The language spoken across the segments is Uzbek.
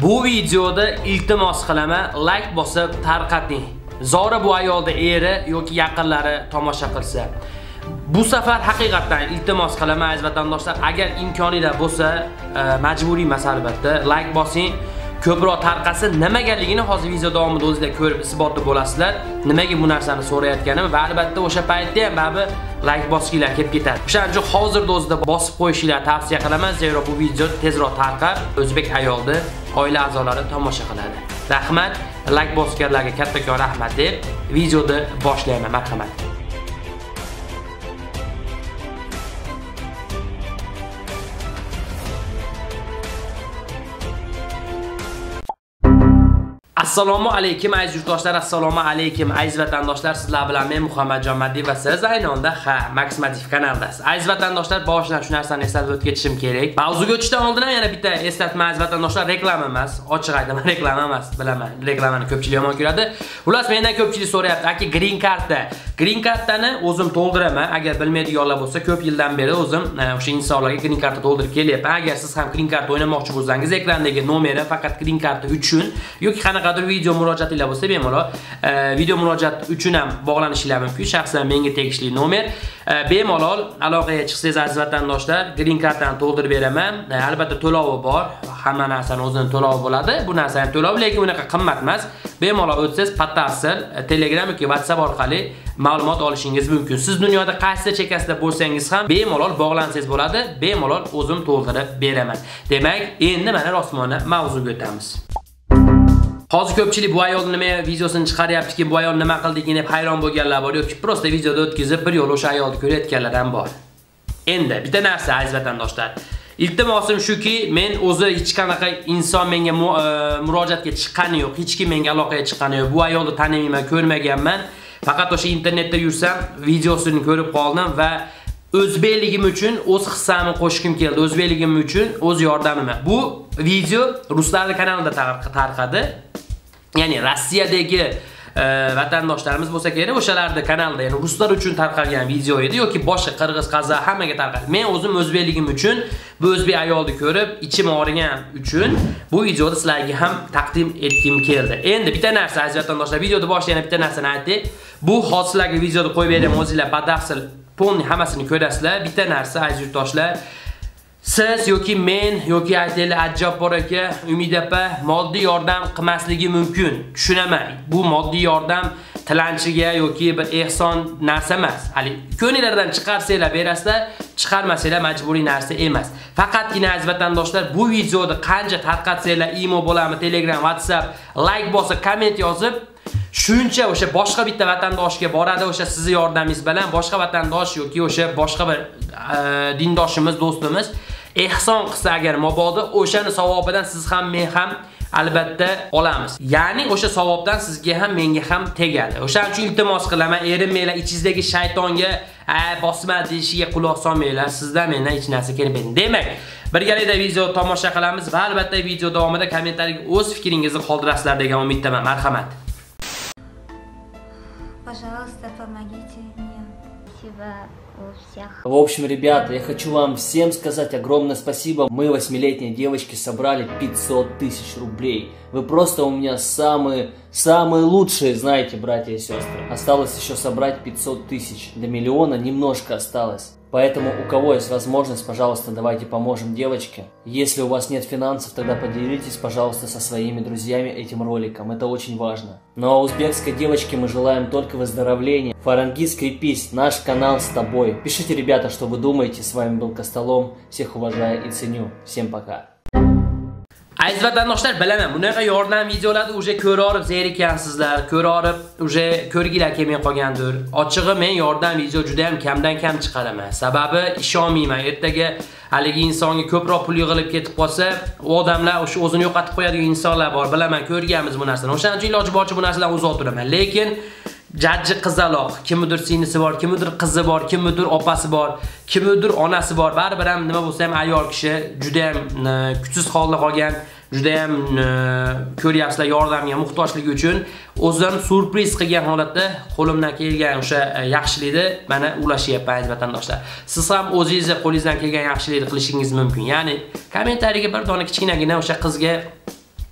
Bu videoda iltimos qilaman, like bosib tarqating. Zora bu ayolda eri yoki yaqinlari tomosha qilsa. Bu safar haqiqatan iltimos qilaman aziz vatandoshlar, agar imkonida bo'lsa, majburiy emas albatta, like bosing. Ko'proq tarqasa nimaganligini hozir video davomida o'zingizlar ko'rib isbotli bo'lasizlar. Nimaga bu narsani so'rayotganim va albatta o'sha paytda ham baribir like bosinglar kelib ketadi. O'shaning uchun hozirda o'zida bosib qo'yishinglarni tavsiya qilaman, zero bu video tezroq tarqab, o'zbek ayolni oila a'zolari tomosha qiladi. Rahmat, like bosganlarga kattakon rahmat deb videoni boshlayman. Marhamat. Assalomu alaykum aziz yurtdoshlar, assalomu alaykum aziz vatandoshlar. Sizlar bilan men Muhammadjon Maddiy va siz aynonda Max Maddiy kanaldasiz. Aziz vatandoshlar, boshidan shu narsani eslatib o'tib ketishim kerak. Mavzuga o'tishdan oldin ham yana bitta eslatma aziz vatandoshlar, reklama emas, ochiq aytaman, reklama emas, bilaman. Reklamani ko'pchilik yomon ko'radi. Xullas, mendan ko'pchilik so'rayapti, aka green karta. Green kartani o'zim to'ldiraman. Agar bilmaydiganlar bo'lsa, ko'p yildan beri o'zim o'sha insonlarga green karta to'ldirib kelyapman. Agar siz ham green karta o'ynamoqchi bo'lsangiz, ekrandagi nomeri faqat green karta uchun yoki qanaqadir video murojaatinglar bo'lsa, bemalol video murojaat uchun ham bog'lanishinglar mumkin. Shaxsan menga tegishli nomer. Bemalol aloqaga chiqsangiz aziz vatandoshlar, green kartani to'ldirib beraman. Albatta to'lovi bor. Hamma narsani o'zining to'lovi bo'ladi. Bu narsani to'lov, lekin unaqa qimmat emas. Bemalol o'tsangiz batafsil Telegram yoki WhatsApp orqali ma'lumot olishingiz mumkin. Siz dunyoda qaysi chekasida bo'lsangiz ham bemalol bog'lansangiz bo'ladi. Bemalol o'zim to'ldirib beraman. Demak, endi mana rosmona mavzuga o'tamiz. Hozir ko'pchilik bu ayol nima videosini chiqaryaptiki, bu ayol nima qildiki deb hayron bo'lganlar bor yoki prosta videoda o'tkazib bir yo'l o'sha ayolni ko'rayotganlar ham bor. Endi bitta narsa aziz vatandoshlar. Iltimosim shuki, men o'zi hech qanaqa inson menga murojaatga chiqqani yo'q, hech kim menga aloqaga chiqqani yo'q. Bu ayolni tanimayman, ko'rmaganman. Faqat o'sha internetda yursam, videosini ko'rib qoldim va o'zbekligim uchun o'z hissamni qo'shishim keldi. O'zbekligim uchun o'z yordamim. Bu video ruslarning kanalida tarqadi. Ya'ni Rossiyadagi vatandoshlarimiz bo'lsa kerak, o'shalarning kanalida, ya'ni ruslar uchun tarqalgan video edi yoki boshqa qirg'iz, qozoq hammaga tarqadi. Men o'zim o'zbekligim uchun, bu o'zbek ayolni ko'rib, ichim og'rigan uchun bu videoni sizlarga ham taqdim etgim keldi. Endi bitta narsa aziz vatandoshlar, videoni boshida yana bitta narsani aytdik. Bu hozirlarga videoni qo'yib beraman, o'zingizlar batafsil ponni hammasini ko'rasizlar. Bitta narsa aziz yurtdoshlar, siz yoki men yoki aytaylik Ajabor aka, Umid opa moddiy yordam qilmasligi mumkin. Tushunaman. Bu moddiy yordam tilanchiga yoki bir ehson narsa emas. Hali ko'ngillardan chiqarsanglar berasizlar, chiqarmasanglar majburiy narsa emas. Faqatgina aziz vatandoshlar, bu videoni qancha tarqatsanglar, imo bo'lami, Telegram, WhatsApp, like bosib, komment yozib, shuncha o'sha boshqa bitta vatandoshga boradi, o'sha sizni yordamingiz bilan boshqa vatandosh yoki o'sha boshqa bir dindoshimiz, do'stimiz ehson qilsa agar mabodo, o'shani savobidan siz ham men ham albatta olamiz. Ya'ni o'sha savobdan sizga ham menga ham tegadi. O'shaning uchun iltimos qilaman, erinmanglar, ichingizdagi shaytonga bosma deyishiga quloq solmanglar. Sizdan mendan hech narsa kelmaydi. Demak, birgalikda video tomosha qilamiz va albatta video davomida kommentariyaga o'z fikringizni qoldirasizlar degan umiddaman. Marhamat. Пожалуйста, помогите мне. Спасибо у всех. В общем, ребята, я хочу вам всем сказать огромное спасибо. Мы, 8-летние девочки, собрали 500 тысяч рублей. Вы просто у меня самые лучшие, знаете, братья и сестры. Осталось еще собрать 500 тысяч. До миллиона немножко осталось. Поэтому у кого есть возможность, пожалуйста, давайте поможем девочке. Если у вас нет финансов, тогда поделитесь, пожалуйста, со своими друзьями этим роликом. Это очень важно. Ну а узбекской девочке мы желаем только выздоровления. Фарангиз, крепись, наш канал с тобой. Пишите, ребята, что вы думаете. С вами был Костолом. Всех уважаю и ценю. Всем пока. Aziz vatandoshlar, bilaman, bunaqa yordam videolarni o'sha ko'rib zerikansizlar, ko'rib o'sha ko'rgilar kelmay qolgandir. Ochig'i men yordam video juda ham kamdan kam chiqaraman. Sababi ishonmayman, ertaga haligi insonga ko'proq pul yig'ilib ketib qolsa, u odamlar o'sha o'zini yo'qotib qo'yadigan insonlar bor. Bilaman, ko'rganmiz bu narsani. O'shaning uchun iloji boricha bu narsadan uzoq turaman. Lekin jajji qizaloq, kimdir singlisi bor, kimdir qizi bor, kimdir opasi bor, kimdir onasi bor. Baribir ham nima bo'lsa ham ayol kishi juda ham kuchsiz holda qolgan, juda ham ko'ryapsizlar, yordamga muhtojligi uchun o'zim surpriz qilgan holatda qo'limdan kelgan o'sha yaxshilikni mana ulashyapman aziz vatandoshlar. Siz ham o'zingizga qo'lingizdan kelgan yaxshilikni qilishingiz mumkin. Ya'ni kommentariyaga bir dona kichkinagina o'sha qizga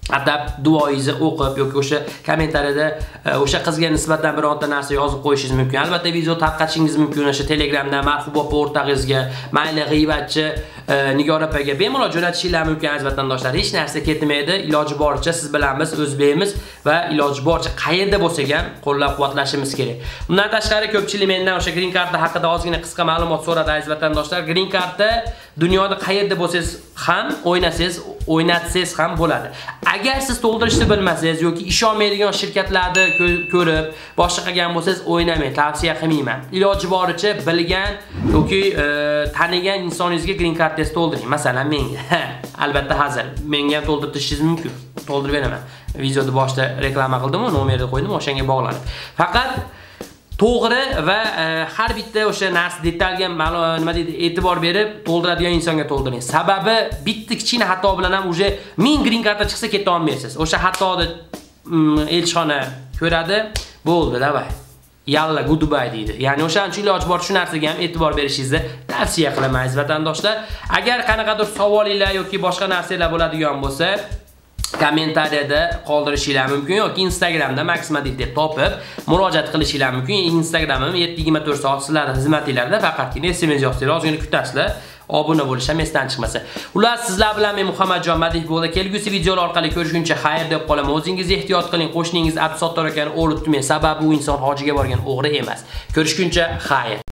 atab duoyingizni o'qib yoki o'sha kommentariyada o'sha qizga nisbatan bironta narsa yozib qo'yishingiz mumkin. Albatta video tarqatishingiz mumkin o'sha Telegramda Marhuba opa o'rtag'ingizga, mayli g'iybatchi Nigora opaga bemalol jo'natishingiz mumkin aziz vatandoshlar. Hech narsa ketmaydi. Iloji boricha siz bilan biz o'zbekmiz va iloji boricha qayerda bo'lsak ham qo'llab-quvvatlashimiz kerak. Bundan tashqari ko'pchilik mendan o'sha green card haqida ozgina qisqa ma'lumot so'radi aziz vatandoshlar. Green cardda dunyoda qayerda bo'lsangiz ham o'ynatsangiz ham bo'ladi. Agar siz to'ldirishni bilmasangiz yoki ishonmaydigan shirkatlarni ko'rib boshqa qilgan bo'lsangiz o'ynamang, tavsiya qilmayman. Iloji boricha bilgan yoki tanigan insoningizga green card test to'ldiring. Masalan, menga. Albatta hazil. Menga ham to'ldirishingiz mumkin. To'ldirib beraman. Videoda boshda reklama qildim, nomerni qo'ydim, o'shanga bog'lanib. Faqat to'g'ri va har bitta o'sha narsa detalga nima deydi, e'tibor berib to'ldiradigan insonga to'ldiring. Sababi bitta kichkina xato bilan ham uje 1000 green card chiqsa keta olmaysiz. O'sha xatoni elchixona ko'radi, bo'ldi, davay. Yalla goodbye deydi. Ya'ni o'shaning uchun iloji bor shu narsaga ham e'tibor berishingizni tavsiya qilaman aziz vatandoshlar. Agar qanaqadir savolinglar yoki boshqa narsalar bo'ladigan bo'lsa, kommentariyada qoldirishingiz mumkin yoki Instagramda Maxmadil deb topib murojaat qilishingiz mumkin. Instagramim 7/24 soat sizlarning xizmatinglarda, faqatgina SMS yozsanglar, ozgina kutasizlar. Obuna bo'lish ham esdan chiqmasa. Ular sizlar bilan men Muhammadjon Madih bo'ldi. Kelgusi videolar orqali ko'rishguncha xayr deb qolaman. O'zingiz ehtiyot qiling. Qo'shningiz Absottor akani o'libdi. Sababi u inson hojiga borgan o'g'ri emas. Ko'rishguncha xayr.